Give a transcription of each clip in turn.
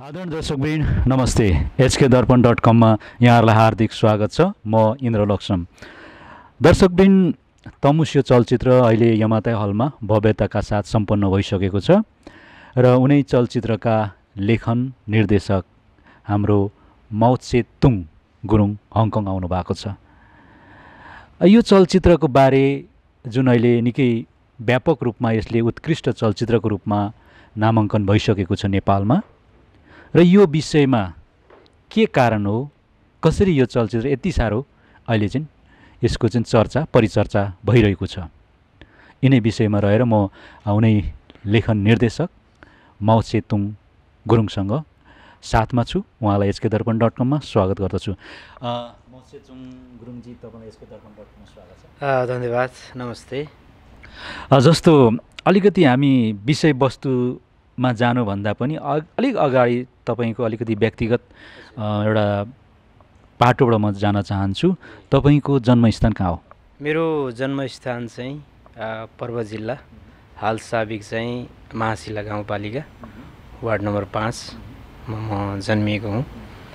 आदरणीय दर्शकवृन्द नमस्ते। hkdarpan.com मा यहाँहरूलाई हार्दिक स्वागत छ। म इन्द्र लक्ष्म। दर्शकवृन्द, तमुस्यो चलचित्र अहिले यमाता हलमा भव्यताका साथ सम्पन्न भइसकेको छ र उनै चलचित्रका लेखन निर्देशक हाम्रो माओत्से तुङ गुरुङ हङकङ आउनु भएको छ। यो चलचित्रको बारे जुन अहिले निकै व्यापक रूपमा यसले उत्कृष्ट चलचित्रको रूपमा नामाङ्कन भइसकेको छ नेपालमा, र यो विषयमा के कारण हो, कसरी यो चलचित्र यति साह्रो अहिले चाहिँ यसको चाहिँ चर्चा परिचर्चा भइरहेको छ, यिनै विषयमा रहेर म उनै लेखन निर्देशक माओत्से तुङ गुरुङसँग साथमा छु। उहाँलाई hkdarpan.com मा स्वागत गर्दछु। माओत्से तुङ गुरुङजी, तपाईँलाई hkdarpan.com मा स्वागत छ। धन्यवाद, नमस्ते। जस्तो अलिकति हामी विषयवस्तुमा जानुभन्दा पनि अलिक अगाडि तपाईँको अलिकति व्यक्तिगत एउटा पाटोबाट म जान चाहन्छु। तपाईँको जन्मस्थान कहाँ हो? मेरो जन्मस्थान चाहिँ पर्वत जिल्ला, हाल साबिक चाहिँ महाशिला गाउँपालिका वार्ड नम्बर 5 म जन्मिएको हुँ।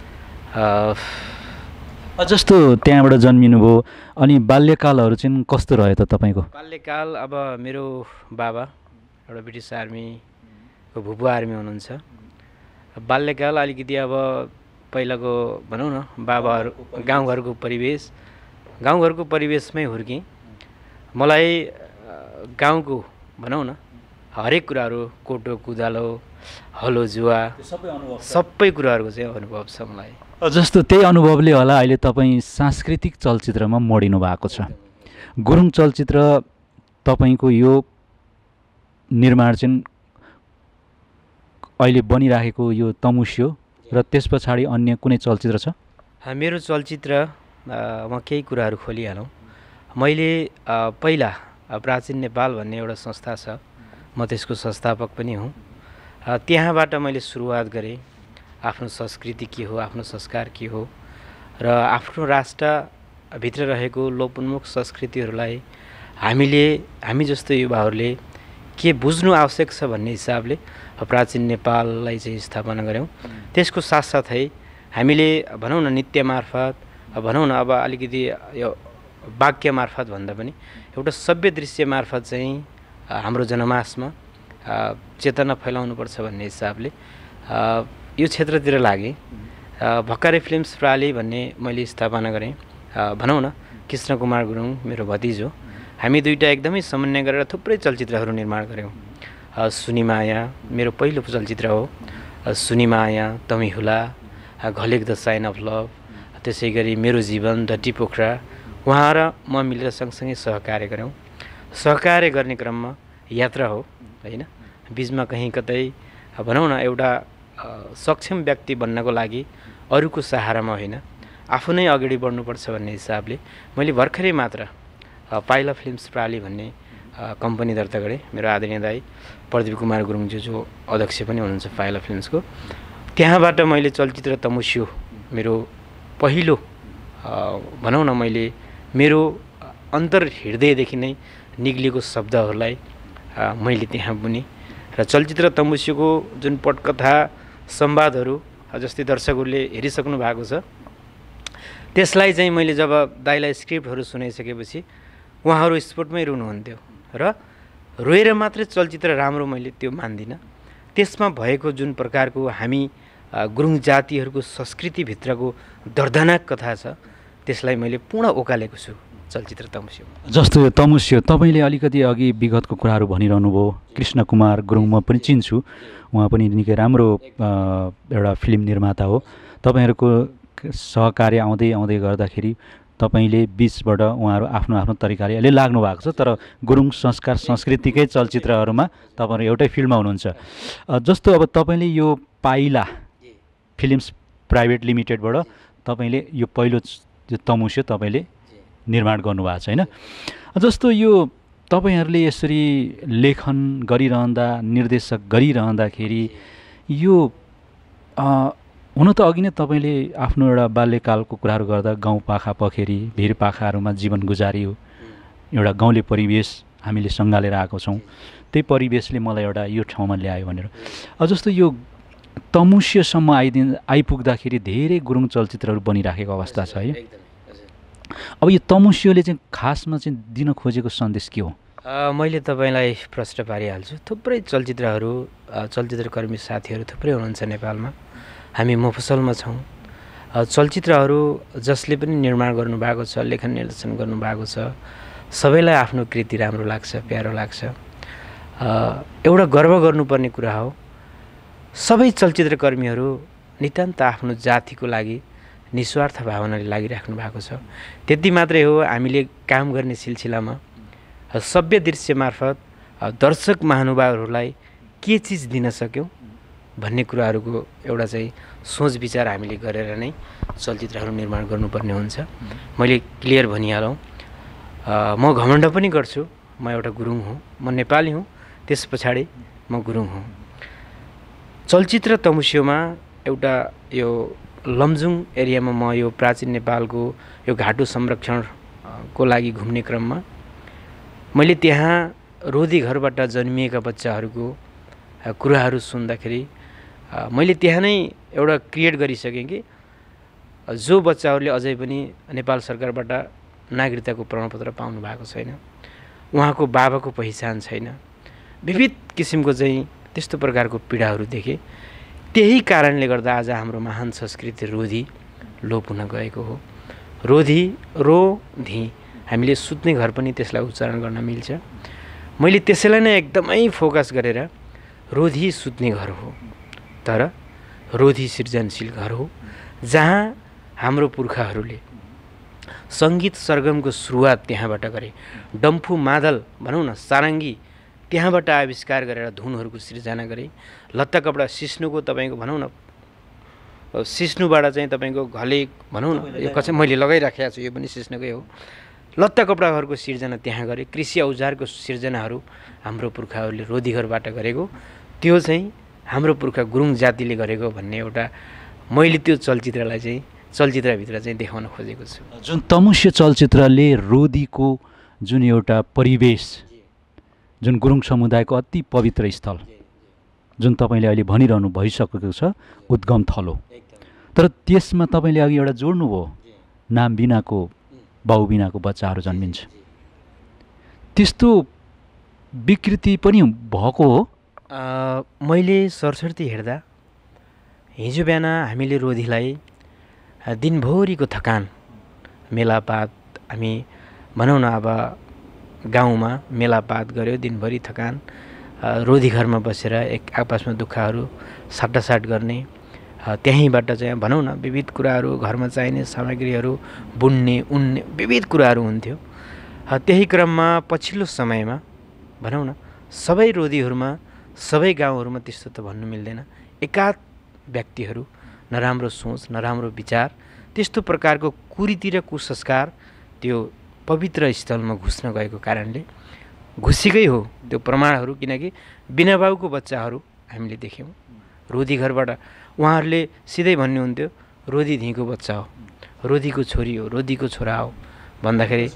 जस्तो त्यहाँबाट जन्मिनुभयो, अनि बाल्यकालहरू चाहिँ कस्तो रह्यो त तपाईँको? बाल्यकाल अब मेरो बाबा एउटा ब्रिटिस आर्मीको भुपु आर्मी हुनुहुन्छ। बाल्यकाल अलिकति अब पहिलाको भनौँ न, बाबाहरू गाउँघरको परिवेशमै हुर्केँ। मलाई गाउँको भनौँ न हरेक कुराहरू, कोटो कुदालो, हलो जुवा, सबै कुराहरूको चाहिँ अनुभव छ मलाई। जस्तो त्यही अनुभवले होला अहिले तपाईँ सांस्कृतिक चलचित्रमा मोडिनु भएको छ। गुरुङ चलचित्र तपाईँको यो निर्माण चाहिँ अहिले बनिराखेको यो तमुस्यो र त्यस पछाडि अन्य कुनै चलचित्र छ? मेरो चलचित्र म केही कुराहरू खोलिहालौँ। मैले पहिला प्राचीन नेपाल भन्ने एउटा संस्था छ, म त्यसको संस्थापक पनि हुँ। त्यहाँबाट मैले सुरुवात गरेँ। आफ्नो संस्कृति के हो, आफ्नो संस्कार के हो, र आफ्नो राष्ट्रभित्र रहेको लोपोन्मुख संस्कृतिहरूलाई हामी जस्तो युवाहरूले के बुझ्नु आवश्यक छ भन्ने हिसाबले प्राचीन नेपाललाई चाहिँ स्थापना गऱ्यौँ। त्यसको साथसाथै हामीले भनौँ न नृत्य मार्फत, भनौँ न अब अलिकति यो वाक्य मार्फत भन्दा पनि एउटा सभ्य दृश्य मार्फत चाहिँ हाम्रो जनमासमा चेतना फैलाउनुपर्छ भन्ने हिसाबले यो क्षेत्रतिर लागेँ। भर्खरै फिल्म्स प्राली भन्ने मैले स्थापना गरेँ। भनौँ न कृष्ण कुमार गुरुङ मेरो भतिजो, हामी दुईटा एकदमै समन्वय गरेर थुप्रै चलचित्रहरू निर्माण गऱ्यौँ। सुनिमाया मेरो पहिलो चलचित्र हो। सुनिमाया, तमिहुला, घलेक द साइन अफ लभ, त्यसै गरी मेरो जीवन, डटी पोखरा, उहाँ र म मिलेर सँगसँगै सहकार्य गऱ्यौँ। सहकार्य गर्ने क्रममा यात्रा हो होइन, बिचमा कहीँ कतै भनौँ न एउटा सक्षम व्यक्ति बन्नको लागि अरूको सहारामा होइन, आफू नै अगाडि बढ्नुपर्छ भन्ने हिसाबले मैले भर्खरै मात्र पाइला फिल्म्स प्राली भन्ने कम्पनी दर्ता गरेँ। मेरो आदरणीय दाइ प्रदीप कुमार गुरुङज्यू जो अध्यक्ष पनि हुनुहुन्छ पाइला फिल्म्सको, त्यहाँबाट मैले चलचित्र तमुस्यो मेरो पहिलो भनौँ न मैले मेरो अन्तर हृदयदेखि नै निक्लिएको शब्दहरूलाई मैले त्यहाँ बुनेँ र चलचित्र तमुस्योको जुन पटकथा संवादहरू जस्तै दर्शकहरूले हेरिसक्नु भएको छ, त्यसलाई चाहिँ मैले जब दाइलाई स्क्रिप्टहरू सुनाइसकेपछि उहाँहरू स्पोर्टमै रुनुहुन्थ्यो र रोएर मात्रै चलचित्र राम्रो मैले त्यो मान्दिनँ। त्यसमा भएको जुन प्रकारको हामी गुरुङ जातिहरूको संस्कृतिभित्रको दर्दनाक कथा छ, त्यसलाई मैले पूर्ण ओकालेको छु चलचित्र तमुस्यो। जस्तो यो तमुस्यो तपाईँले अलिकति अघि विगतको कुराहरू भनिरहनु भयो। कृष्ण कुमार गुरुङ म पनि चिन्छु, उहाँ पनि निकै राम्रो एउटा फिल्म निर्माता हो। तपाईँहरूको सहकार्य आउँदै आउँदै गर्दाखेरि तपाईँले बिचबाट उहाँहरू आफ्नो आफ्नो तरिकाले अहिले लाग्नु भएको छ, तर गुरुङ संस्कार संस्कृतिकै चलचित्रहरूमा तपाईँहरू एउटै फिल्डमा हुनुहुन्छ। जस्तो अब तपाईँले यो पाइला फिल्म्स प्राइभेट लिमिटेडबाट तपाईँले यो पहिलो तमुस्यो तपाईँले निर्माण गर्नुभएको छ होइन। जस्तो यो तपाईँहरूले यसरी लेखन गरिरहँदा, निर्देशक गरिरहँदाखेरि यो हुन त अघि नै तपाईँले आफ्नो एउटा बाल्यकालको कुराहरू गर्दा गाउँपाखा पखेरी भिरपाखाहरूमा जीवन गुजारियो, एउटा गाउँले परिवेश हामीले सँगालेर आएको छौँ, त्यही परिवेशले मलाई एउटा यो ठाउँमा ल्यायो भनेर। जस्तो यो तमुष्यसम्म आइपुग्दाखेरि धेरै गुरुङ चलचित्रहरू बनिराखेको अवस्था छ है। अब यो तमुष्यले चाहिँ खासमा चाहिँ दिन खोजेको सन्देश के हो? मैले तपाईँलाई प्रश्न पारिहाल्छु। थुप्रै चलचित्रकर्मी साथीहरू थुप्रै हुनुहुन्छ नेपालमा। हामी मफसलमा छौँ। चलचित्रहरू जसले पनि निर्माण गर्नुभएको छ, लेखन निर्देशन गर्नुभएको छ, सबैलाई आफ्नो कृति राम्रो लाग्छ, प्यारो लाग्छ। एउटा गर्व गर्नुपर्ने कुरा हो, सबै चलचित्रकर्मीहरू नितान्त आफ्नो जातिको लागि निस्वार्थ भावनाले लागिराख्नु भएको छ। त्यति मात्रै हो, हामीले काम गर्ने सिलसिलामा सभ्य दृश्य मार्फत दर्शक महानुभावहरूलाई के चिज दिन सक्यौँ भन्ने कुराहरूको एउटा चाहिँ सोच विचार हामीले गरेर नै चलचित्रहरू निर्माण गर्नुपर्ने हुन्छ। मैले क्लियर भनिहालौँ, म घमण्ड पनि गर्छु, म एउटा गुरुङ हुँ, म नेपाली हुँ, त्यस पछाडि म गुरुङ हुँ। चलचित्र तमुस्योमा एउटा यो लमजुङ एरियामा म यो प्राचीन नेपालको यो घाटु संरक्षणको लागि घुम्ने क्रममा मैले त्यहाँ रोधी घरबाट जन्मिएका बच्चाहरूको कुराहरू सुन्दाखेरि मैले त्यहाँ नै एउटा क्रिएट गरिसकेँ कि जो बच्चाहरूले अझै पनि नेपाल सरकारबाट नागरिकताको प्रमाणपत्र पाउनु भएको छैन, उहाँको बाबाको पहिचान छैन, विविध किसिमको चाहिँ त्यस्तो प्रकारको पीडाहरू देखेँ। त्यही कारणले गर्दा आज हाम्रो महान संस्कृति रोधी लोप हुन गएको हो। रोधी, रोधी, हामीले सुत्ने घर पनि त्यसलाई उच्चारण गर्न मिल्छ। मैले त्यसैलाई नै एकदमै फोकस गरेर रोधी सुत्ने घर हो, तर रोधी सृजनशील घर हो, जहाँ हाम्रो पुर्खाहरूले सङ्गीत सरगमको सुरुवात त्यहाँबाट गरे। डम्फु मादल भनौँ न, सारङ्गी त्यहाँबाट आविष्कार गरेर धुनहरूको सृजना गरे। लत्ता कपडा सिस्नुको तपाईँको भनौँ न, सिस्नुबाट चाहिँ तपाईँको घले भनौँ न, यो कसै मैले लगाइराखेको छु, यो पनि सिस्नुकै हो। लत्ता कपडाहरूको सिर्जना त्यहाँ गरे। कृषि औजारको सिर्जनाहरू हाम्रो पुर्खाहरूले रोधीघरबाट गरेको, त्यो चाहिँ हाम्रो पुर्खा गुरुङ जातिले गरेको भन्ने एउटा मैले त्यो चलचित्रलाई चाहिँ चलचित्रभित्र चाहिँ देखाउन खोजेको छु। जुन तमुष्य चलचित्रले रोधीको जुन एउटा परिवेश, जुन गुरुङ समुदायको अति पवित्र स्थल, जुन तपाईँले अहिले भनिरहनु भइसकेको छ, उद्गम थलो, तर त्यसमा तपाईँले अघि एउटा जोड्नुभयो, नाम बिनाको बाउ बिनाको बच्चाहरू जन्मिन्छ। त्यस्तो विकृति पनि भएको हो। मैले सरस्वती हेर्दा हिजो बिहान हामीले रोधीलाई दिनभरिको थकान, मेलापात, हामी भनौँ न अब गाउँमा मेलापात गऱ्यो, दिनभरि थकान, रोधी घरमा बसेर एक आपसमा दुःखहरू साटासाट गर्ने, त्यहीँबाट चाहिँ भनौँ न विविध कुराहरू, घरमा चाहिने सामग्रीहरू बुन्ने उन्ने विविध कुराहरू हुन्थ्यो। त्यही क्रममा पछिल्लो समयमा भनौँ न सबै रोधीहरूमा, सबै गाउँहरूमा त्यस्तो त भन्नु मिल्दैन, एकाध व्यक्तिहरू नराम्रो सोच, नराम्रो विचार, त्यस्तो प्रकारको कुरीति र कुसंस्कार त्यो पवित्र स्थलमा घुस्न गएको कारणले घुसेकै हो त्यो प्रमाणहरू। किनकि बिना बाउको बच्चाहरू हामीले देख्यौँ रोधी घरबाट। उहाँहरूले सिधै भन्नुहुन्थ्यो, रोधी धिको बच्चा हो, रोधीको छोरी हो, रोधीको छोरा हो भन्दाखेरि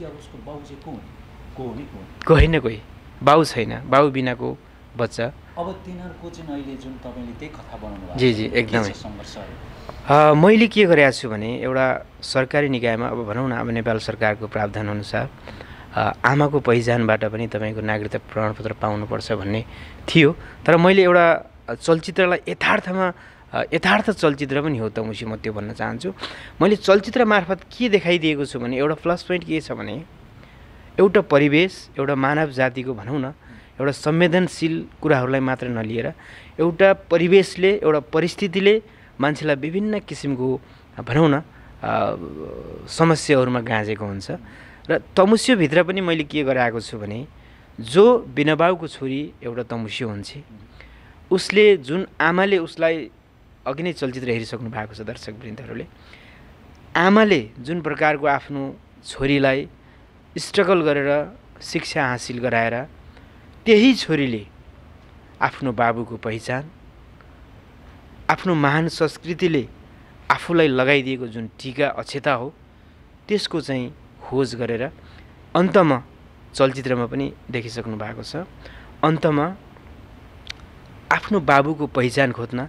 कोही न कोही बाउ छैन, बाउ बिनाको बच्चा। अब तिनीहरूको चाहिँ अहिले जुन तपाईँले त्यही कथा बनाउनु भएको, जी एकदमै मैले के गरेको छु भने एउटा सरकारी निकायमा, अब भनौँ न अब नेपाल सरकारको प्रावधान अनुसार आमाको पहिचानबाट पनि तपाईँको नागरिकता प्रमाणपत्र पाउनुपर्छ भन्ने थियो। तर मैले एउटा चलचित्रलाई यथार्थ चलचित्र पनि हो तमुसी, म त्यो भन्न चाहन्छु। मैले चलचित्र मार्फत के देखाइदिएको छु भने एउटा प्लस पोइन्ट के छ भने एउटा परिवेश, एउटा मानव जातिको भनौँ न एउटा संवेदनशील कुराहरूलाई मात्र नलिएर एउटा परिवेशले, एउटा परिस्थितिले मान्छेलाई विभिन्न किसिमको भनौँ न समस्याहरूमा गाँजेको हुन्छ। र तमुस्योभित्र पनि मैले के गराएको छु भने जो बिना बाउको छोरी एउटा तमुस्यो हुन्छ, उसले जुन आमाले उसलाई अघि नै चलचित्र हेरिसक्नु भएको छ दर्शकवृन्दहरूले, आमाले जुन प्रकारको आफ्नो छोरीलाई स्ट्रगल गरेर शिक्षा हासिल गराएर त्यही छोरीले आफ्नो बाबुको पहिचान, आफ्नो महान संस्कृतिले आफूलाई लगाइदिएको जुन टीका अक्षता हो त्यसको चाहिँ खोज गरेर अन्तमा चलचित्रमा पनि देखिसक्नु भएको छ। अन्तमा आफ्नो बाबुको पहिचान खोज्न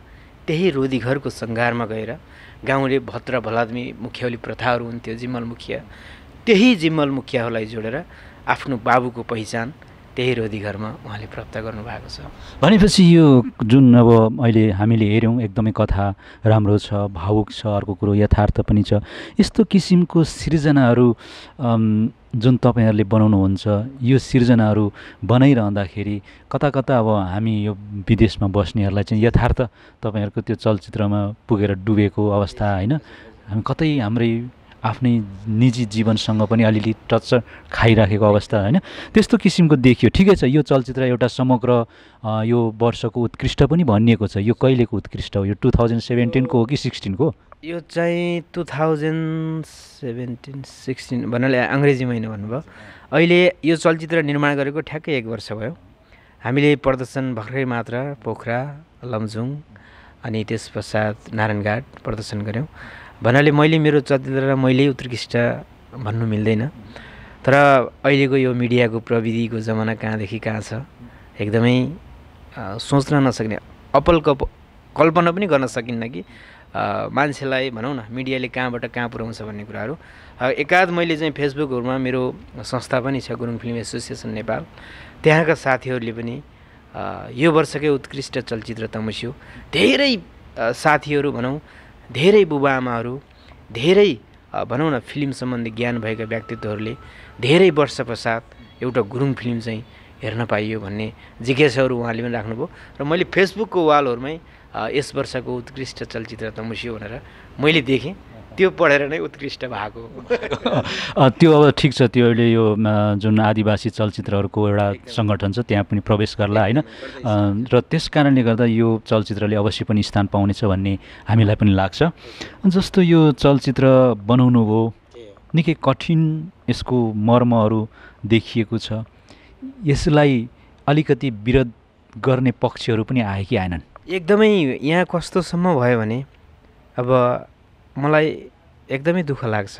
त्यही रोधीघरको सङ्घारमा गएर गाउँले भद्र भलाद्मी मुखियावली प्रथाहरू हुन्थ्यो, जिम्मल मुखिया, त्यही जिम्मल मुखियाहरूलाई जोडेर आफ्नो बाबुको पहिचान त्यही रोधीघरमा उहाँले प्राप्त गर्नुभएको छ। भनेपछि यो जुन अब अहिले हामीले हेऱ्यौँ एकदमै कथा राम्रो छ, भावुक छ, अर्को कुरो यथार्थ पनि छ। यस्तो किसिमको सिर्जनाहरू जुन तपाईँहरूले बनाउनुहुन्छ, यो सिर्जनाहरू बनाइरहँदाखेरि कता कता अब हामी यो विदेशमा बस्नेहरूलाई चाहिँ यथार्थ तपाईँहरूको त्यो चलचित्रमा पुगेर डुबेको अवस्था होइन, हामी कतै हाम्रै आफ्नै निजी जीवनसँग पनि अलिअलि टच खाइराखेको अवस्था होइन, त्यस्तो किसिमको देखियो। ठिकै छ, यो चलचित्र एउटा समग्र यो वर्षको उत्कृष्ट पनि भनिएको छ। यो कहिलेको उत्कृष्ट हो? यो 2017 को हो कि 16 को? यो चाहिँ 2017-16 भन्नाले अङ्ग्रेजी महिना भन्नुभयो। अहिले यो चलचित्र निर्माण गरेको ठ्याक्कै 1 वर्ष भयो। हामीले प्रदर्शन भर्खरै मात्र पोखरा, लमजुङ अनि त्यस पश्चात नारायणघाट प्रदर्शन गऱ्यौँ। भन्नाले मैले मेरो चलचित्रलाई मैले उत्कृष्ट भन्नु मिल्दैन, तर अहिलेको यो मिडियाको प्रविधिको जमाना कहाँदेखि कहाँ छ, एकदमै सोच्न नसक्ने, कल्पना पनि गर्न सकिन्न कि मान्छेलाई भनौँ न मिडियाले कहाँबाट कहाँ पुर्याउँछ भन्ने कुराहरू। एकाध मैले चाहिँ फेसबुकहरूमा मेरो संस्था पनि छ, गुरुङ फिल्म एसोसिएसन नेपाल, त्यहाँका साथीहरूले पनि यो वर्षकै उत्कृष्ट चलचित्र तमुस्यो, धेरै साथीहरू भनौँ, धेरै बुबाआमाहरू, धेरै भनौँ न फिल्म सम्बन्धी ज्ञान भएका व्यक्तित्वहरूले धेरै वर्ष पश्चात एउटा गुरुङ फिल्म चाहिँ हेर्न पाइयो भन्ने जिज्ञासाहरू उहाँले पनि राख्नुभयो। र मैले फेसबुकको वालहरूमै यस वर्षको उत्कृष्ट चलचित्र तमुस्यो भनेर मैले देखेँ, त्यो पढेर नै उत्कृष्ट भएको। त्यो अब ठिक छ, त्यो अहिले यो जुन आदिवासी चलचित्रहरूको एउटा सङ्गठन छ त्यहाँ पनि प्रवेश गर्ला होइन, र त्यस कारणले गर्दा यो चलचित्रले अवश्य पनि स्थान पाउनेछ भन्ने हामीलाई पनि लाग्छ। जस्तो यो चलचित्र बनाउनु हो निकै कठिन, यसको मर्महरू देखिएको छ, यसलाई अलिकति विरोध गर्ने पक्षहरू पनि आए कि आएनन्? एकदमै यहाँ कस्तोसम्म भयो भने अब मलाई एकदमै दुःख लाग्छ।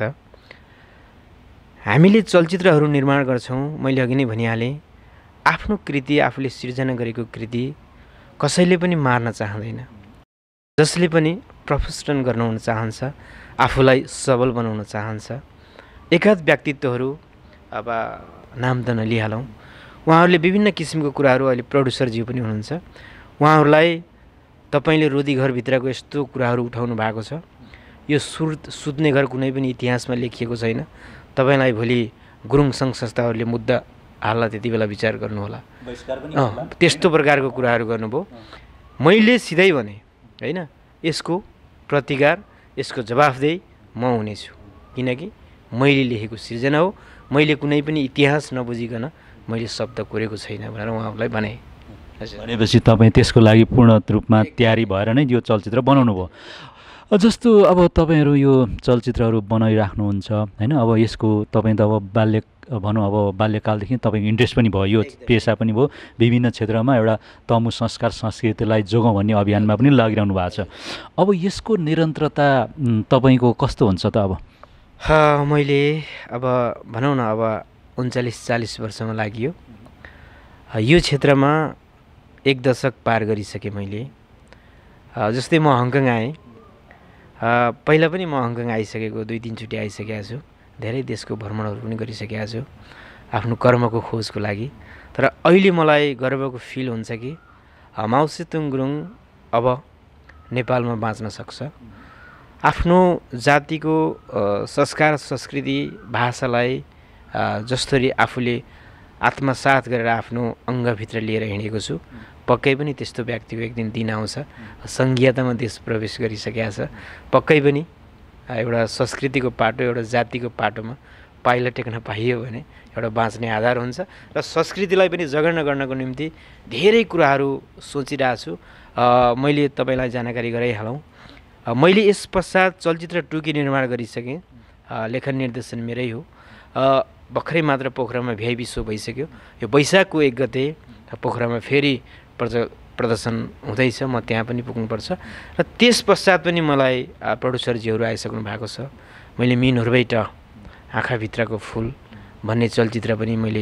हामीले चलचित्रहरू निर्माण गर्छौँ, मैले अघि नै भनिहालेँ, आफ्नो कृति आफूले सिर्जना गरेको कृति कसैले पनि मार्न चाहँदैन। जसले पनि प्रोफेसनल गर्न चाहन्छ, आफूलाई सबल बनाउन चाहन्छ। एकाध व्यक्तित्वहरू अब नाम त नलिहालौँ, उहाँहरूले विभिन्न किसिमको कुराहरू, अहिले प्रड्युसरज्यू पनि हुनुहुन्छ, उहाँहरूलाई तपाईँले रोधीघरभित्रको यस्तो कुराहरू उठाउनु भएको छ, यो सुत्ने घर कुनै पनि इतिहासमा लेखिएको छैन, तपाईँलाई भोलि गुरुङ सङ्घ संस्थाहरूले मुद्दा हाल्न त्यति बेला विचार गर्नुहोला, त्यस्तो प्रकारको कुराहरू गर्नुभयो। मैले सिधै भने होइन, यसको प्रतिकार, यसको जवाफदेही म हुनेछु, किनकि मैले लेखेको सिर्जना हो, मैले कुनै पनि इतिहास नबुझिकन मैले शब्द कोरेको छैन भनेर उहाँहरूलाई भने। भनेपछि तपाईँ त्यसको लागि पूर्ण रूपमा तयारी भएर नै यो चलचित्र बनाउनु भयो। जस्तो अब तपाईँहरू यो चलचित्रहरू बनाइराख्नुहुन्छ होइन, अब यसको तपाईँ त अब भनौँ अब बाल्यकालदेखि तपाईँको इन्ट्रेस्ट पनि भयो, यो पेसा पनि भयो, विभिन्न क्षेत्रमा एउटा तमु संस्कार संस्कृतिलाई जोगाउँ भन्ने अभियानमा पनि लागिरहनु भएको छ। अब यसको निरन्तरता तपाईँको कस्तो हुन्छ त? अब मैले अब भनौँ न अब 39-40 वर्षमा लाग्यो, यो क्षेत्रमा 1 दशक पार गरिसकेँ मैले। जस्तै म हङकङ आएँ, पहिला पनि म हङकङ आइसकेको 2-3 चोटि आइसकेको छु, धेरै देशको भ्रमणहरू पनि गरिसकेको छु आफ्नो कर्मको खोजको लागि। तर अहिले मलाई गर्वको फिल हुन्छ कि माउ सेतुङ गुरुङ अब नेपालमा बाँच्न सक्छ, आफ्नो जातिको संस्कार संस्कृति भाषालाई जसरी आफूले आत्मसात गरेर आफ्नो अङ्गभित्र लिएर हिँडेको छु, पक्कै पनि त्यस्तो व्यक्तिको एक दिन आउँछ, सङ्घीयतामा देश प्रवेश गरिसकेको छ, पक्कै पनि एउटा संस्कृतिको पाटो, एउटा जातिको पाटोमा पाइला टेक्न पाइयो भने एउटा बाँच्ने आधार हुन्छ। र संस्कृतिलाई पनि जगर्ना गर्नको निम्ति धेरै कुराहरू सोचिरहेको छु। मैले तपाईँलाई जानकारी गराइहालौँ, मैले यस पश्चात चलचित्र टुकी निर्माण गरिसकेँ, लेखन निर्देशन मेरै हो। भर्खरै मात्र पोखरामा भिआइपी सो भइसक्यो, यो वैशाखको 1 गते पोखरामा फेरि प्रदर्शन हुँदैछ, म त्यहाँ पनि पुग्नुपर्छ। र त्यस पश्चात पनि मलाई प्रड्युसरजीहरू आइसक्नु भएको छ। मैले मिन हुर्बैट आँखाभित्रको फुल भन्ने चलचित्र पनि मैले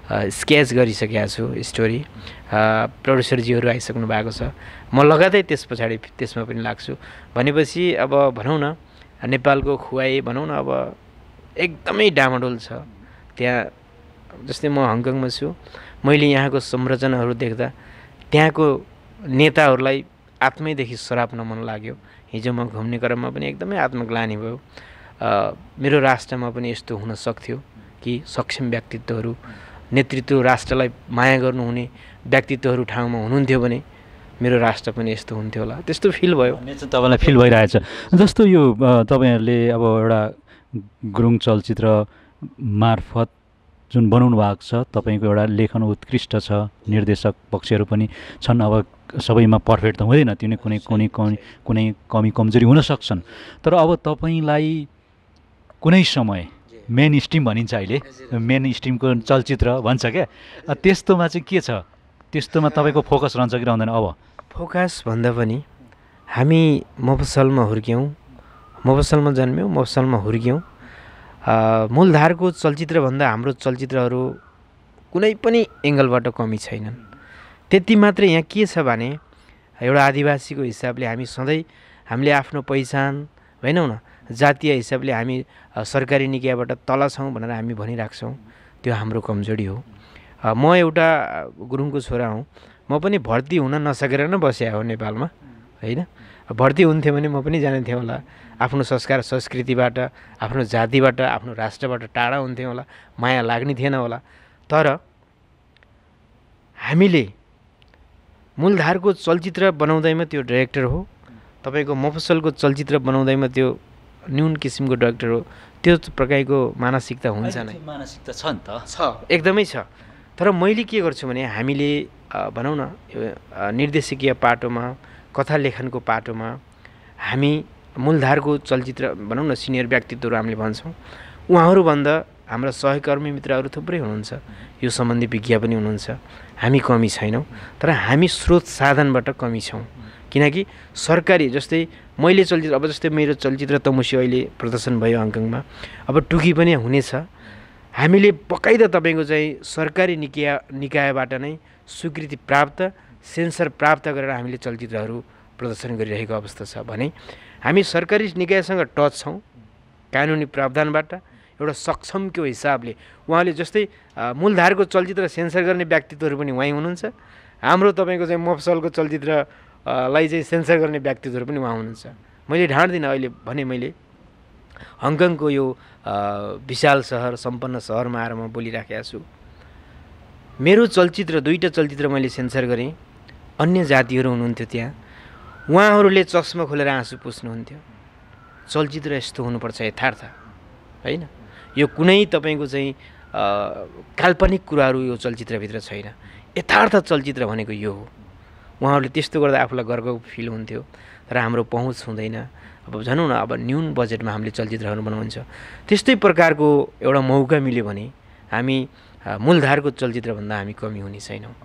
स्केच गरिसकेको छु स्टोरी। प्रोड्युसरजीहरू आइसक्नु भएको छ, म लगातार त्यस पछाडि त्यसमा पनि लाग्छु। भनेपछि अब भनौँ न नेपालको खुवाई भनौँ न अब एकदमै डामाडोल छ। त्यहाँ जस्तै म हङकङमा छु, मैले यहाँको संरचनाहरू देख्दा त्यहाँको नेताहरूलाई आत्मैदेखि सराप्न मन लाग्यो। हिजो म घुम्ने क्रममा पनि एकदमै आत्मग्लानि भयो। मेरो राष्ट्रमा पनि यस्तो हुन सक्थ्यो कि सक्षम व्यक्तित्वहरू, नेतृत्व, राष्ट्रलाई माया गर्नुहुने व्यक्तित्वहरू ठाउँमा हुनुहुन्थ्यो भने मेरो राष्ट्र पनि यस्तो हुन्थ्यो होला, त्यस्तो फिल भयो। चाहिँ तपाईँलाई फिल भइरहेछ। जस्तो यो तपाईँहरूले अब एउटा गुरुङ चलचित्र मार्फत जुन बनाउनु भएको छ, तपाईँको एउटा लेखन उत्कृष्ट छ, निर्देशक पक्षहरू पनि छन्। अब सबैमा पर्फेक्ट त हुँदैन, त्यो कुनै कुनै कुनै कमी कमजोरी हुन सक्छन्। तर अब तपाईँलाई कुनै समय मेन स्ट्रिम भनिन्छ अहिले, मेन स्ट्रिमको चलचित्र भन्छ क्या, त्यस्तोमा चाहिँ के छ? त्यस्तोमा तपाईँको फोकस रहन्छ कि रहँदैन? अब फोकस भन्दा पनि हामी मफसलमा हुर्क्यौँ, मफसलमा जन्म्यौँ, मफसलमा हुर्क्यौँ। मूलधारको चलचित्रभन्दा हाम्रो चलचित्रहरू कुनै पनि एङ्गलबाट कमी छैनन्। त्यति मात्रै यहाँ के छ भने एउटा आदिवासीको हिसाबले हामी सधैँ हामीले आफ्नो पहिचान भनौँ न जातीय हिसाबले हामी सरकारी निकायबाट तल छौँ भनेर हामी भनिराख्छौँ, त्यो हाम्रो कमजोरी हो। म एउटा गुरुङको छोरा हुँ, म पनि भर्ती हुन नसकेर नै बस्या हो नेपालमा, होइन? भर्ती हुन्थ्यो भने म पनि जाने थिएँ होला, आफ्नो संस्कार संस्कृतिबाट, आफ्नो जातिबाट, आफ्नो राष्ट्रबाट टाढा हुन्थ्यौँ होला, माया लाग्ने थिएन होला। तर हामीले मूलधारको चलचित्र बनाउँदैमा त्यो डाइरेक्टर हो, तपाईँको मफसलको चलचित्र बनाउँदैमा त्यो न्यून किसिमको डाइरेक्टर हो, त्यो प्रकारको मानसिकता हुन्छ नै। मानसिकता छ नि त, छ, एकदमै छ। तर मैले के गर्छु भने हामीले भनौँ न निर्देशकीय पाटोमा, कथा लेखनको पाटोमा हामी मूलधारको चलचित्र भनौँ न सिनियर व्यक्तित्वहरू हामीले भन्छौँ, उहाँहरूभन्दा हाम्रा सहकर्मी मित्रहरू थुप्रै हुनुहुन्छ, यो सम्बन्धी विज्ञ पनि हुनुहुन्छ। हामी कमी छैनौँ, तर हामी स्रोत साधनबाट कमी छौँ। किनकि सरकारी जस्तै मैले चलचित्र, अब जस्तै मेरो चलचित्र तमुसी अहिले प्रदर्शन भयो हङकङमा, अब टुकी पनि हुनेछ। हामीले बकाइदा तपाईँको चाहिँ सरकारी निकायबाट नै स्वीकृति प्राप्त, सेन्सर प्राप्त गरेर हामीले चलचित्रहरू प्रदर्शन गरिरहेको अवस्था छ भने हामी सरकारी निकायसँग टच छौँ। कानुनी प्रावधानबाट एउटा सक्षमको हिसाबले उहाँले जस्तै मूलधारको चलचित्र सेन्सर गर्ने व्यक्तित्वहरू पनि उहाँ हुनुहुन्छ, हाम्रो तपाईँको चाहिँ मफसलको चलचित्रलाई चाहिँ सेन्सर गर्ने व्यक्तित्वहरू पनि उहाँ हुनुहुन्छ। मैले ढाँट्दिनँ, अहिले भने मैले हङकङको यो विशाल सहर, सम्पन्न सहरमा आएर म बोलिराखेको छु। मेरो चलचित्र, दुईवटा चलचित्र मैले सेन्सर गरेँ, अन्य जातिहरू हुनुहुन्थ्यो त्यहाँ, उहाँहरूले चस्मा खोलेर आँसु पुस्नुहुन्थ्यो। चलचित्र यस्तो हुनुपर्छ, यथार्थ होइन, यो कुनै तपाईँको चाहिँ काल्पनिक कुराहरू यो चलचित्रभित्र छैन, यथार्थ चलचित्र भनेको यो हो। उहाँहरूले त्यस्तो गर्दा आफूलाई गर्व फिल हुन्थ्यो, तर हाम्रो पहुँच हुँदैन। अब भनौँ न अब न्यून बजेटमा हामीले चलचित्रहरू बनाउँछ, त्यस्तै प्रकारको एउटा मौका मिल्यो भने हामी मूलधारको चलचित्रभन्दा हामी कमी हुने छैनौँ।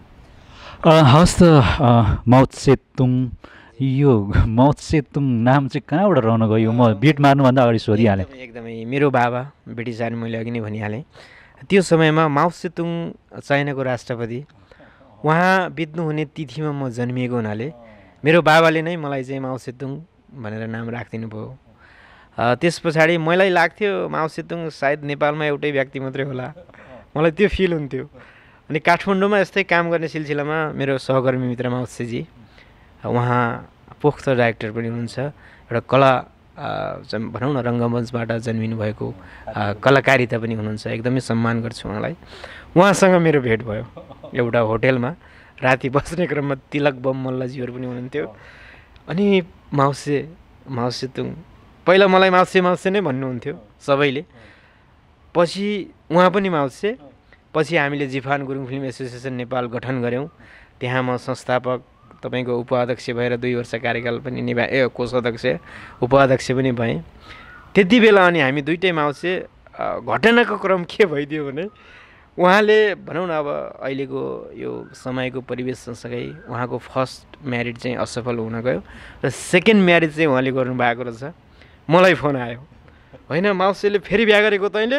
हस् त, माओ त्से-तुङ, यो माओ त्से-तुङ नाम चाहिँ कहाँबाट रहन गयो? म बिट मार्नुभन्दा अगाडि सोधिहालेँ। एकदमै मेरो बाबा ब्रिटिस आर्मी, मैले अघि नै भनिहालेँ, त्यो समयमा माओ त्से-तुङ चाइनाको राष्ट्रपति, उहाँ बित्नुहुने तिथिमा म जन्मिएको हुनाले मेरो बाबाले नै मलाई चाहिँ माओ त्से-तुङ भनेर नाम राखिदिनु भयो। त्यस पछाडि मलाई लाग्थ्यो माओ त्से-तुङ सायद नेपालमा एउटै व्यक्ति मात्रै होला, मलाई त्यो फिल हुन्थ्यो। अनि काठमाडौँमा यस्तै काम गर्ने सिलसिलामा मेरो सहकर्मी मित्र माओ त्से-जी, उहाँ पोख्त डाइरेक्टर पनि हुनुहुन्छ, एउटा कला भनौँ न रङ्गमञ्चबाट जन्मिनु भएको कलाकारिता पनि हुनुहुन्छ, एकदमै सम्मान गर्छु उहाँलाई। उहाँसँग मेरो भेट भयो एउटा होटेलमा, राति बस्ने क्रममा तिलक बम मल्लजीहरू पनि हुनुहुन्थ्यो। अनि माओ त्से-तुङ, पहिला मलाई माओ त्से नै भन्नुहुन्थ्यो सबैले, पछि उहाँ पनि माओ त्से, पछि हामीले जिफान गुरुङ फिल्म एसोसिएसन नेपाल गठन गऱ्यौँ, त्यहाँ म संस्थापक तपाईँको उपाध्यक्ष भएर 2 वर्ष कार्यकाल पनि निभाएँ, कोषाध्यक्ष उपाध्यक्ष पनि भएँ त्यति बेला। अनि हामी दुइटै माओ त्से, घटनाको क्रम के भइदियो भने उहाँले भनौँ न अब अहिलेको यो समयको परिवेश सँगसँगै उहाँको फर्स्ट म्यारिड चाहिँ असफल हुन गयो र सेकेन्ड म्यारिज चाहिँ उहाँले गर्नुभएको रहेछ। मलाई फोन आयो, होइन माओ त्सेले फेरि बिहा गरेको तैँले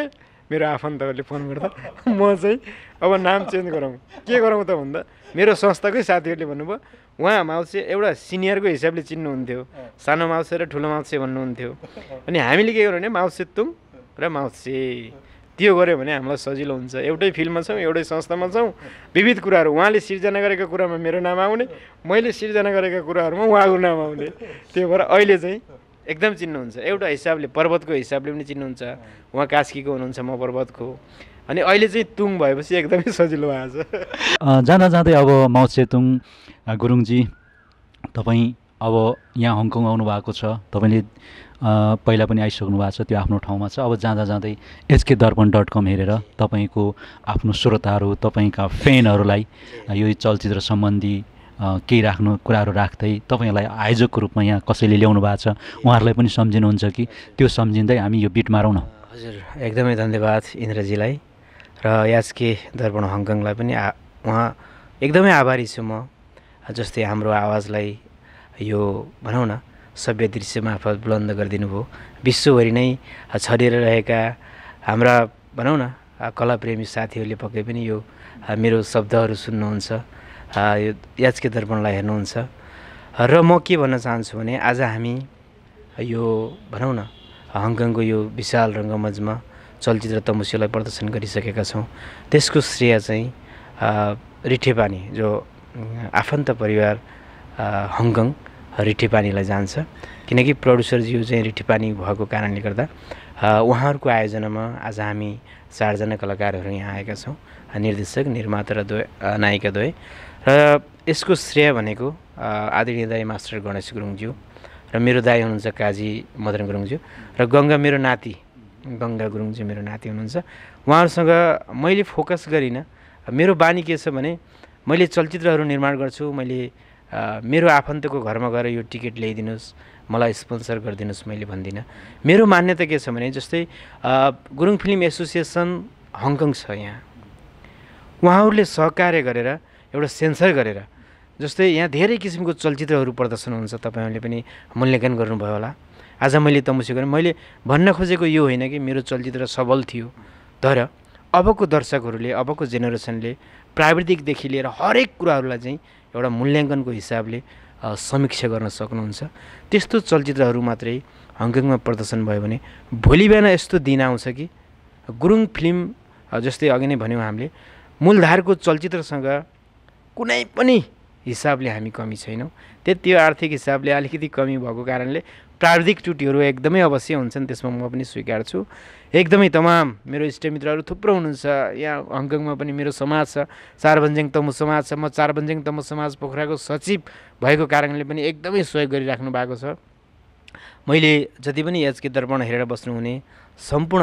मेरो आफन्तहरूले फोन गर्दा म चाहिँ अब नाम चेन्ज गरौँ के गरौँ त भन्दा मेरो संस्थाकै साथीहरूले भन्नुभयो उहाँ माउसे एउटा सिनियरको हिसाबले चिन्नुहुन्थ्यो सानो माउसे र ठुलो माउसे भन्नुहुन्थ्यो अनि हामीले के गर्यौँ भने माउसे तुङ र माउसे त्यो गऱ्यो भने हामीलाई सजिलो हुन्छ एउटै फिल्डमा छौँ एउटै संस्थामा छौँ विविध कुराहरू उहाँले सिर्जना गरेका कुरामा मेरो नाम आउने मैले सिर्जना गरेका कुराहरूमा उहाँको नाम आउने त्यो भएर अहिले चाहिँ एकदम चिन्नुहुन्छ एउटा हिसाबले पर्वतको हिसाबले पनि चिन्नुहुन्छ उहाँ कास्कीको हुनुहुन्छ म पर्वतको अनि अहिले चाहिँ तुङ भएपछि एकदमै सजिलो भएको छ जाँदा जाँदै अब माओ सेतुङ गुरुङजी तपाईँ अब यहाँ हङकङ आउनु भएको छ तपाईँले पहिला पनि आइसक्नु भएको छ त्यो आफ्नो ठाउँमा छ अब जाँदा जाँदै hkdarpan.com हेरेर तपाईँको आफ्नो श्रोताहरू तपाईँका फ्यानहरूलाई यो चलचित्र सम्बन्धी केही राख्नु कुराहरू राख्दै तपाईँलाई आयोजकको रूपमा यहाँ कसैले ल्याउनु भएको छ उहाँहरूलाई पनि सम्झिनुहुन्छ कि त्यो सम्झिँदै हामी यो बिट मारौँ न हजुर एकदमै धन्यवाद इन्द्रजीलाई र यास्के दर्पण हङकङलाई पनि उहाँ एकदमै आभारी छु म जस्तै हाम्रो आवाजलाई यो भनौँ न सभ्य दृश्य मार्फत बुलन्द गरिदिनु भयो विश्वभरि नै छरिएर रहेका हाम्रा भनौँ न कलाप्रेमी साथीहरूले पक्कै पनि यो मेरो शब्दहरू सुन्नुहुन्छ यो यास्के दर्पणलाई हेर्नुहुन्छ र म के भन्न चाहन्छु भने आज हामी यो भनौँ न हङकङको यो विशाल रङ्गमञ्चमा चलचित्र तमुसेलाई प्रदर्शन गरिसकेका छौँ त्यसको श्रेय चाहिँ रिठेपानी जो आफन्त परिवार हङकङ रिठेपानीलाई जान्छ किनकि प्रोड्युसरज्यू चाहिँ रिठेपानी भएको कारणले गर्दा उहाँहरूको आयोजनामा आज हामी 4 जना कलाकारहरू यहाँ आएका छौँ निर्देशक निर्माता र नायिकाद्वय र यसको श्रेय भनेको आदरणीय दाई मास्टर गणेश गुरुङज्यू र मेरो दाई हुनुहुन्छ काजी मदन गुरुङज्यू र गङ्गा मेरो नाति गङ्गा गुरुङज्यू मेरो नाति हुनुहुन्छ उहाँहरूसँग मैले फोकस गरिनँ मेरो बानी के छ भने मैले चलचित्रहरू निर्माण गर्छु मैले मेरो आफन्तको घरमा गएर यो टिकट ल्याइदिनुहोस् मलाई स्पोन्सर गरिदिनुहोस् मैले भन्दिनँ मेरो मान्यता के छ भने जस्तै गुरुङ फिल्म एसोसिएसन हङकङ छ यहाँ उहाँहरूले सहकार्य गरेर एउटा सेन्सर गरेर जस्तै यहाँ धेरै किसिमको चलचित्रहरू प्रदर्शन हुन्छ तपाईँहरूले पनि मूल्याङ्कन गर्नुभयो होला आज मैले तमुसे गरेँ मैले भन्न खोजेको यो होइन कि मेरो चलचित्र सबल थियो तर अबको दर्शकहरूले अबको जेनेरेसनले प्राविधिकदेखि लिएर हरेक कुराहरूलाई चाहिँ एउटा मूल्याङ्कनको हिसाबले समीक्षा गर्न सक्नुहुन्छ त्यस्तो चलचित्रहरू मात्रै हङकङमा प्रदर्शन भयो भने भोलि बिहान यस्तो दिन आउँछ कि गुरुङ फिल्म जस्तै अघि नै भन्यौँ हामीले मूलधारको चलचित्रसँग कुनै पनि हिसाबले हामी कमी छैनौँ त्यति आर्थिक हिसाबले अलिकति कमी भएको कारणले प्राविधिक त्रुटिहरू एकदमै अवश्य हुन्छन् त्यसमा म पनि स्वीकार छु एकदमै तमाम मेरो इष्टमित्रहरू थुप्रो हुनुहुन्छ यहाँ हङकङमा पनि मेरो समाज छ चारबन्जेङ तमु समाज छ म चारबन्जेङ तमु समाज पोखराको सचिव भएको कारणले पनि एकदमै सहयोग गरिराख्नु भएको छ मैले जति पनि एचके दर्पण हेरेर बस्नुहुने सम्पूर्ण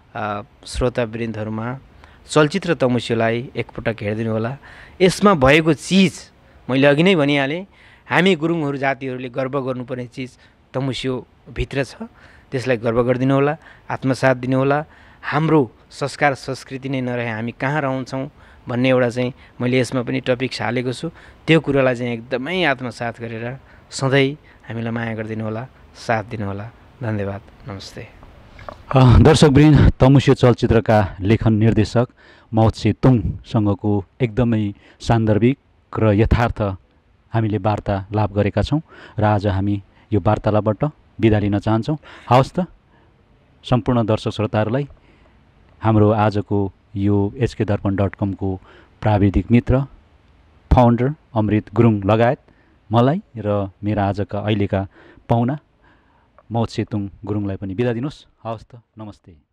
श्रोतावृन्दहरूमा चलचित्र तमुसेलाई एकपटक हेरिदिनु होला यसमा भएको चिज मैले अघि नै भनिहालेँ हामी गुरुङहरू जातिहरूले गर्व गर्नुपर्ने चिज तमुस्यो भित्र छ त्यसलाई गर्व गरिदिनु होला आत्मसाथ दिनुहोला हाम्रो संस्कार संस्कृति नै नरहे हामी कहाँ रहन्छौँ भन्ने एउटा चाहिँ मैले यसमा पनि टपिक्स हालेको छु त्यो कुरालाई चाहिँ एकदमै आत्मसाथ गरेर सधैँ हामीलाई माया गरिदिनु होला साथ दिनुहोला धन्यवाद नमस्ते दर्शकवृन्द तमुसे चलचित्रका लेखन निर्देशक माओ सेतुङसँगको एकदमै सान्दर्भिक र यथार्थ हामीले वार्तालाप गरेका छौँ र आज हामी यो वार्तालापबाट बिदा लिन चाहन्छौँ हवस् त सम्पूर्ण दर्शक श्रोताहरूलाई हाम्रो आजको यो hkdarpan.com को प्राविधिक मित्र फाउन्डर अमृत गुरुङ लगायत मलाई र मेरा आजका अहिलेका पाहुना माओ सेतुङ गुरुङलाई पनि बिदा दिनुहोस् हवस् त नमस्ते